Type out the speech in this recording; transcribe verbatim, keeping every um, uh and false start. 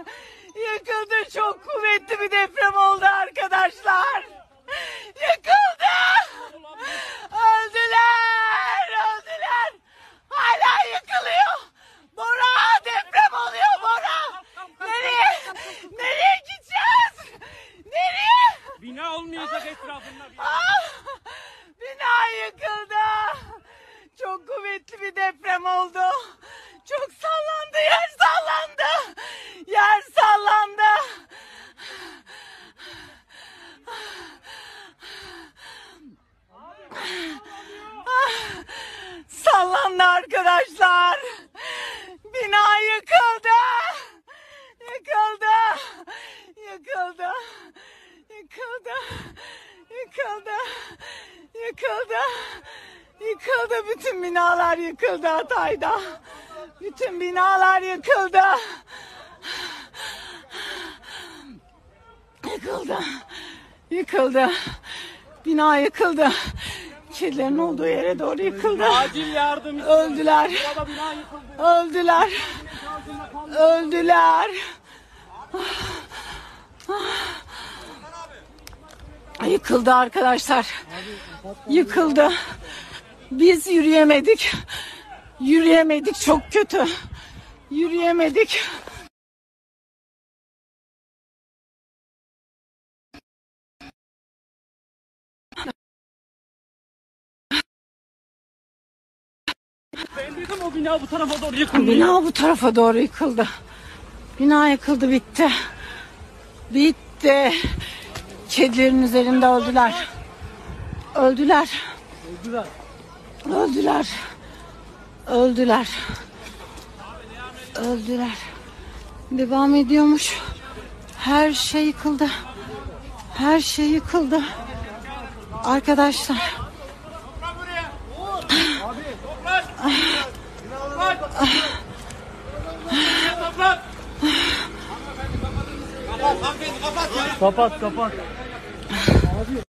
Yıkıldı. Çok kuvvetli bir deprem oldu arkadaşlar. Yıkıldı. Öldüler. Öldüler. Hala yıkılıyor. Bora, deprem oluyor Bora. Nereye? Nereye gideceğiz? Nereye? Bina olmayacak etrafında. Ah, bina yıkıldı. Çok kuvvetli bir deprem oldu. Çok sallandı, yer sallandı. Yer sallandı. Sallandı arkadaşlar. Bina yıkıldı. Yıkıldı. Yıkıldı. Yıkıldı. Yıkıldı. Yıkıldı. Yıkıldı. Bütün binalar yıkıldı Hatay'da. Bütün binalar yıkıldı. Yıkıldı. Yıkıldı. Bina yıkıldı. Kedilerin olduğu yere doğru yıkıldı. Acil yardım. Öldüler. Öldüler. Öldüler. Yıkıldı arkadaşlar. Yıkıldı. Biz yürüyemedik. Yürüyemedik, çok kötü. Yürüyemedik. Ben dedim o bina bu tarafa doğru yıkıldı. Bina bu tarafa doğru yıkıldı. Bina yıkıldı, bitti. Bitti. Kedilerin üzerinde öldüler. Öldüler. Öldüler. Öldüler. Öldüler. Öldüler. Devam ediyormuş. Her şey yıkıldı. Her şey yıkıldı. Arkadaşlar. Kapat kapat. Abi.